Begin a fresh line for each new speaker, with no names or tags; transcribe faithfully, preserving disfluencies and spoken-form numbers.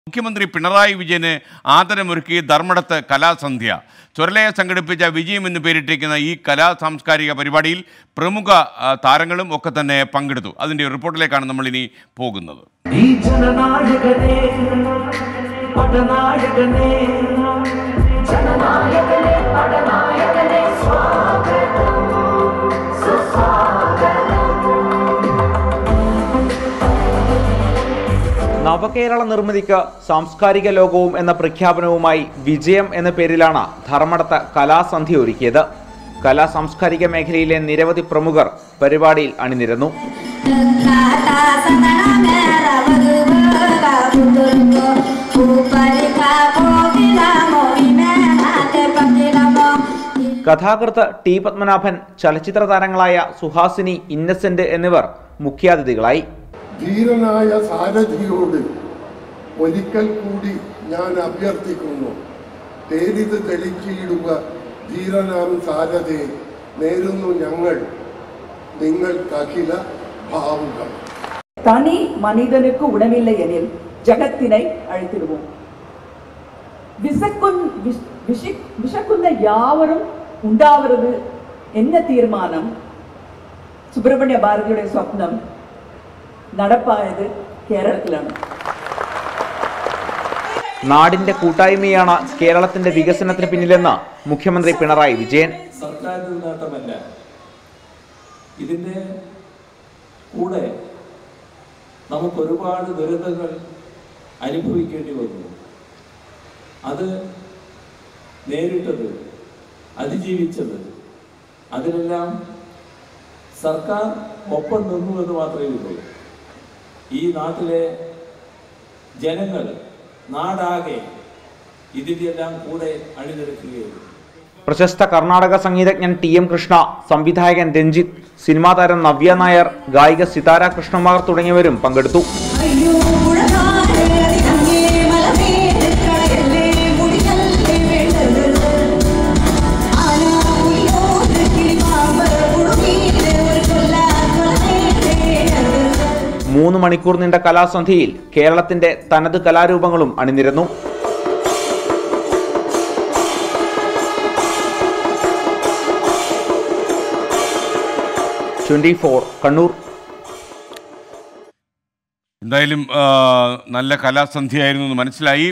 മുഖ്യമന്ത്രി പിണറായി വിജയന് ആദരമൊരുക്കി ധർമ്മടത്ത് കലാസന്ധ്യ. ചൊരലയ സംഘടിപ്പിച്ച വിജയം എന്ന് പേരിട്ടിരിക്കുന്ന ഈ കലാ സാംസ്കാരിക പരിപാടിയിൽ പ്രമുഖ താരങ്ങളും ഒക്കെ തന്നെ പങ്കെടുത്തു. അതിൻ്റെ റിപ്പോർട്ടിലേക്കാണ് നമ്മൾ ഇനി പോകുന്നത്.
നവകേരള നിർമ്മിതിക്ക് സാംസ്കാരിക ലോകവും എന്ന പ്രഖ്യാപനവുമായി വിജയം എന്ന പേരിലാണ് ധർമ്മടത്ത് കലാസന്ധ്യ ഒരുക്കിയത്. കലാ സാംസ്കാരിക മേഖലയിലെ നിരവധി പ്രമുഖർ പരിപാടിയിൽ അണിനിരന്നു. കഥാകൃത്ത് ടി പത്മനാഭൻ, ചലച്ചിത്ര താരങ്ങളായ സുഹാസിനി, ഇന്നസെന്റ് എന്നിവർ മുഖ്യാതിഥികളായി.
ധീരനായ സാരഥിയോട് ഒരിക്കൽ കൂടി ഞാൻ അഭ്യർത്ഥിക്കുന്നു, തേരിത് തെളിച്ചിടുക ധീരനാം സാരഥേ, നേരുന്നു ഞങ്ങൾ നിങ്ങൾക്കഖില ഭാവുകൾ.
தனி மனிதனுக்கு உணவில்லை எனில் ஜகத்தினை அழித்திடுவோம். விசக்குன் விஷக்குந்த யாவரும் உண்டாவது என்ன தீர்மானம் സുബ്രഹ്മണ്യ ഭാരതിയുടെ സ്വപ്നം നടപ്പായത് കേരളത്തിലാണ്.
നാടിന്റെ കൂട്ടായ്മയാണ് കേരളത്തിന്റെ വികസനത്തിന് പിന്നിലെന്ന് മുഖ്യമന്ത്രി പിണറായി വിജയൻ.
സർക്കാരിന്റെ നേട്ടമല്ല, ഇതിന്റെ കൂടെ നമുക്ക് ഒരുപാട് ദുരിതങ്ങൾ അനുഭവിക്കേണ്ടി വന്നു. അത് നേരിട്ടത്, അതിജീവിച്ചത്, അതിനെല്ലാം സർക്കാർ ഒപ്പം നിന്നു എന്ന് മാത്രമേ ഉള്ളൂ. ഈ നാട്ടിലെ ജനങ്ങൾ, നാടാകെ ഇതിൻ്റെ എല്ലാം കൂടെ അണിനിരക്കുകയുള്ളൂ.
പ്രശസ്ത കർണാടക സംഗീതജ്ഞൻ ടി എം കൃഷ്ണ, സംവിധായകൻ രഞ്ജിത്ത്, സിനിമാ താരം നവ്യ നായർ, ഗായിക സിതാര കൃഷ്ണകുമാർ തുടങ്ങിയവരും പങ്കെടുത്തു. മൂന്ന് മണിക്കൂർ നീണ്ട കലാസന്ധ്യയിൽ കേരളത്തിന്റെ തനത് കലാരൂപങ്ങളും അണിനിരന്നു. Twenty four Kannur.
എന്തായാലും നല്ല കലാസന്ധ്യയായിരുന്നു എന്ന് മനസ്സിലായി.